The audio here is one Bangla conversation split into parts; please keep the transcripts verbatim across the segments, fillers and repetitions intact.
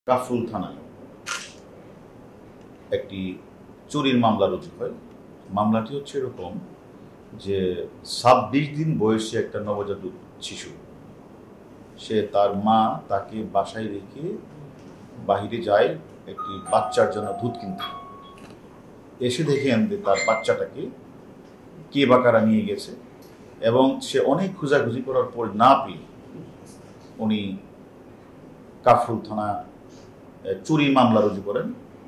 কাফরুল থানায় একটি চুরির মামলা রুজু হয়। মামলাটি হচ্ছে এরকম যে ছাব্বিশ দিন বয়সী একটা নবজাতক শিশু, সে তার মা তাকে বাসায় রেখে বাহিরে যায় একটি বাচ্চার জন্য দুধ কিনতে। এসে দেখেন যে তার বাচ্চাটাকে কে বা কারা নিয়ে গেছে, এবং সে অনেক খোঁজাখুঁজি করার পর না পেয়ে উনি কাফরুল থানা চুরি মামলা রুজু করেন।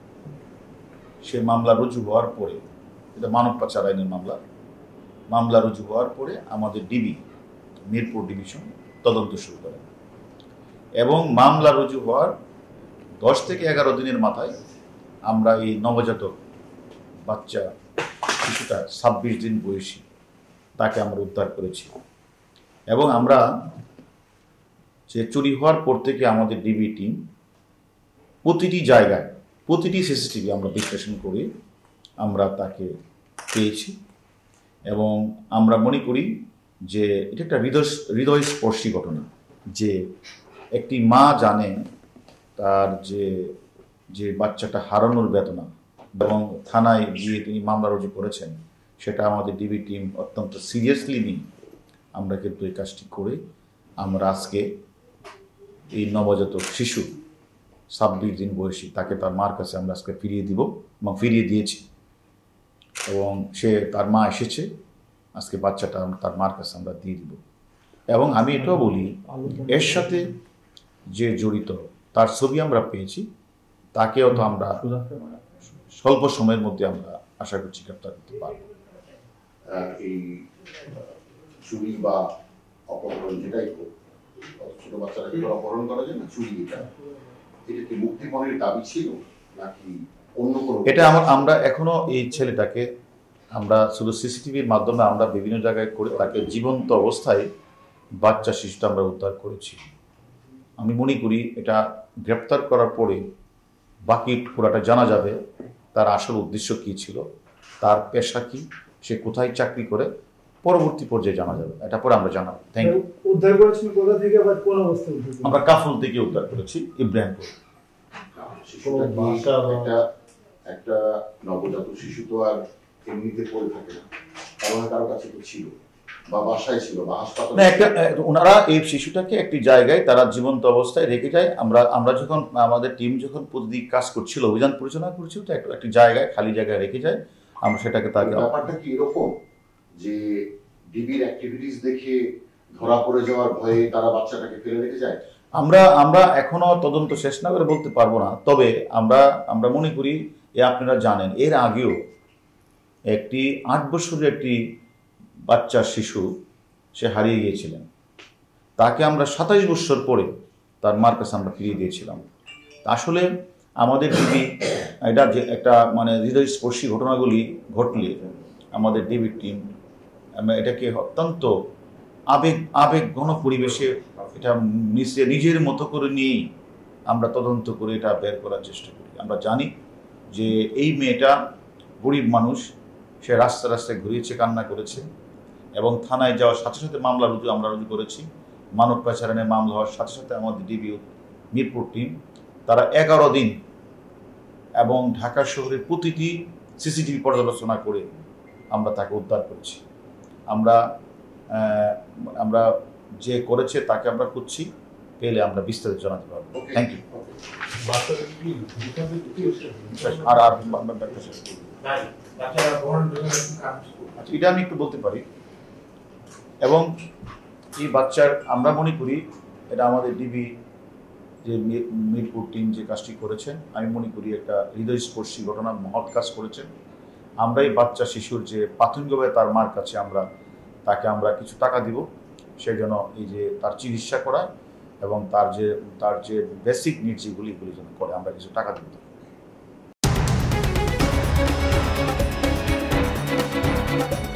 সে মামলা রুজু হওয়ার পরে, এটা মানব পাচার আইনের মামলা, মামলা রুজু হওয়ার পরে আমাদের ডিবি মিরপুর ডিভিশন তদন্ত শুরু করেন, এবং মামলা রুজু হওয়ার দশ থেকে এগারো দিনের মাথায় আমরা এই নবজাতক বাচ্চা শিশুটা ছাব্বিশ দিন বয়সী তাকে আমরা উদ্ধার করেছি। এবং আমরা যে চুরি হওয়ার পর থেকে আমাদের ডিবি টিম প্রতিটি জায়গায় প্রতিটি সিসিটিভি আমরা বিশ্লেষণ করে আমরা তাকে পেয়েছি, এবং আমরা মনে করি যে এটা একটা হৃদয় হৃদয়স্পর্শী ঘটনা যে একটি মা জানে তার যে যে বাচ্চাটা হারানোর বেদনা, এবং থানায় গিয়ে তিনি মামলা রুজু করেছেন, সেটা আমাদের ডিবি টিম অত্যন্ত সিরিয়াসলি নিয়ে আমরা কিন্তু এই কাজটি করে আমরা আজকে এই নবজাতক শিশু ছাব্বিশ দিন বয়সী তাকে তার মার কাছে আমরা আজকে ফিরিয়ে দিব এবং ফিরিয়ে দিয়েছি, এবং সে তার মা এসেছে, আজকে বাচ্চাটা তার মার কাছে আমরা দিয়ে দিব। এবং আমি এটাও বলি, এর সাথে যে জড়িত তার ছবি আমরা পেয়েছি, তাকেও তো আমরা স্বল্প সময়ের মধ্যে আমরা আশা করছি গ্রেপ্তার করতে পারব। এই চুরি বা অপহরণ যেটাই হোক, ছোট বাচ্চাটাকে অপহরণ করা যায় না, চুরি, এটা এটা কি মুক্তিপণের দাবি ছিল নাকি অন্য কোনো? এটা আমার আমরা এখনো এই ছেলেটাকে আমরা শুধু সিসিটিভির মাধ্যমে আমরা বিভিন্ন জায়গায় করে তাকে জীবন্ত অবস্থায় বাচ্চা শিশুটা আমরা উদ্ধার করেছি। আমি মনে করি এটা গ্রেপ্তার করার পরে বাকি পুরাটা জানা যাবে, তার আসল উদ্দেশ্য কী ছিল, তার পেশা কি, সে কোথায় চাকরি করে, পরবর্তী পর্যায়ে জানা যাবে। এটা পরে আমরা জানাবো। Thank you. উদ্ধার করেছেন কোথা থেকে বা কোন অবস্থায় উদ্ধার? আমরা কাফরুল থেকে উদ্ধার করেছি, ইব্রাহিমপুর। একটা একটা নবজাতক শিশু তো আর এমনিতে পড়ে থাকে না, কারণ কারো কাছে তো ছিল বা বাসায় ছিল বা হাসপাতালে। না, একটা ওনারা এই শিশুটাকে একটি জায়গায় তারা জীবন্ত অবস্থায় রেখে যায়। আমরা আমরা যখন আমাদের টিম যখন প্রতিদিন কাজ করছিল, অভিযান পরিচালনা করছিল, তো একটি জায়গায় খালি জায়গায় রেখে যায়, আমরা সেটাকে তাকে। ব্যাপারটা কি এরকম যে ডিবির অ্যাক্টিভিটিস দেখে ধরা পড়ে যাওয়ার ভয়ে তারা বাচ্চাটাকে ফেলে রেখে যায়? আমরা আমরা এখনো তদন্ত শেষ না করে বলতে পারবো না, তবে আমরা আমরা মনে করি, এ আপনারা জানেন এর আগেও একটি আট বছরের একটি বাচ্চা শিশু সে হারিয়ে গিয়েছিলেন, তাকে আমরা সাতাইশ বছর পরে তার মার কাছে আমরা ফিরিয়ে দিয়েছিলাম। আসলে আমাদের ডিবি এটা যে একটা মানে হৃদয়স্পর্শী ঘটনাগুলি ঘটলে আমাদের ডিবি টিম এটাকে অত্যন্ত আবেগ আবেগ ঘন পরিবেশে এটা নিজে নিজের মতো করে নিয়েই আমরা তদন্ত করে এটা বের করার চেষ্টা করি। আমরা জানি যে এই মেয়েটা গরিব মানুষ, সে রাস্তা রাস্তায় ঘুরিয়েছে, কান্না করেছে, এবং থানায় যাওয়ার সাথে সাথে মামলা রুজু আমরা রুজু করেছি। মানব পাচারের মামলা হওয়ার সাথে সাথে আমাদের ডিবি মিরপুর টিম তারা এগারো দিন এবং ঢাকা শহরের প্রতিটি সিসিটিভি পর্যালোচনা করে আমরা তাকে উদ্ধার করেছি। আমরা আমরা যে করেছে তাকে আমরা করছি, পেলে আমরা বিস্তারিত জানাতে পারবো। Thank you. আর আর আচ্ছা, এটা আমি একটু বলতে পারি, এবং এই বাচ্চার আমরা মনে করি এটা আমাদের ডিবি যে মিরপুর টিম যে কাজটি করেছেন, আমি মনে করি একটা হৃদয়স্পর্শী ঘটনা, মহৎ কাজ করেছেন। আমরা এই বাচ্চা শিশুর যে প্রাথমিকভাবে তার মার কাছে আমরা তাকে আমরা কিছু টাকা দিব, সেই জন্য এই যে তার চিকিৎসা করা এবং তার যে তার যে বেসিক নিড যেগুলি এগুলি যেন করে, আমরা কিছু টাকা দিব।